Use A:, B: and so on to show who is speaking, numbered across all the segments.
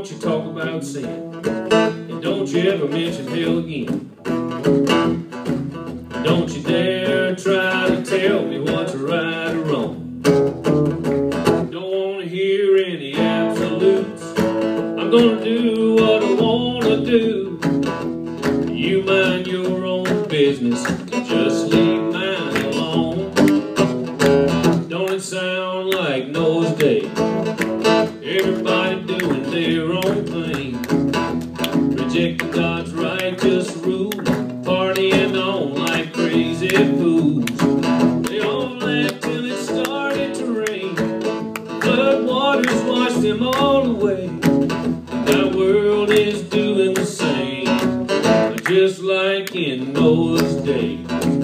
A: don't you talk about sin, and don't you ever mention hell again. Don't you dare try to tell me what's right or wrong. Don't want to hear any absolutes. I'm gonna do what I wanna do. You mind your own business, just leave mine alone. Don't it sound like Noah's Day? Everybody doing their own thing, rejecting God's righteous rule, partying on like crazy fools. They all laughed till it started to rain. Flood waters washed them all away. Our world is doing the same, just like in Noah's day.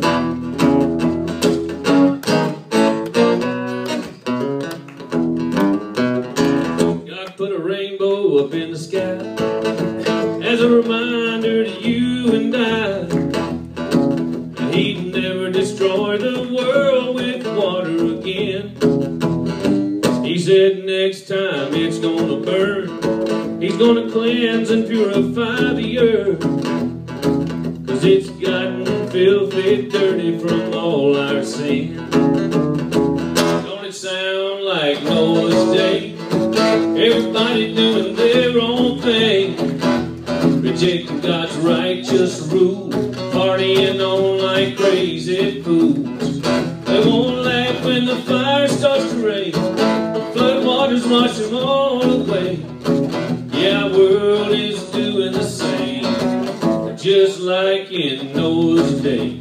A: God put a rainbow up in the sky as a reminder to you and I that He'd never destroy the world with water again. He said next time it's gonna burn, He's gonna cleanse and purify the earth, 'cause it's gotten filthy dirty from all our sin. Don't it sound like Noah's day? Everybody doing their own thing, rejecting God's righteous rule, partying on like crazy fools. They won't laugh when the fire starts to rage, flood waters wash them all away. Yeah, our world is doing the same, just like in Noah's day.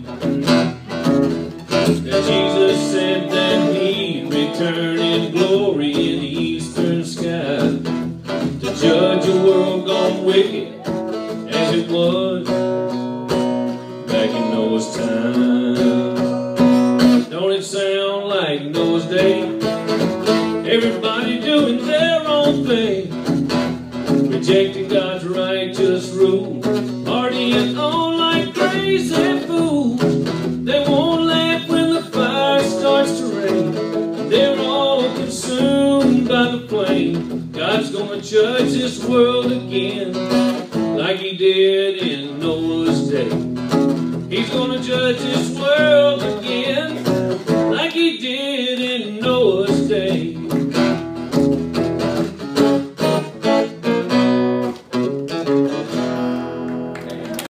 A: And Jesus said that He'd return in glory in the eastern sky to judge a world gone wicked as it was back in Noah's time. Don't it sound like Noah's day? Everybody doing their own thing, rejecting God's righteous rule, partying on like crazy fools. They won't laugh when the fire starts to rain. They're all consumed by the flame. God's gonna judge this world again, like He did in Noah's day. He's gonna judge this world